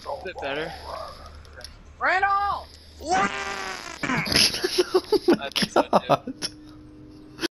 A bit better. Randall! I think so too.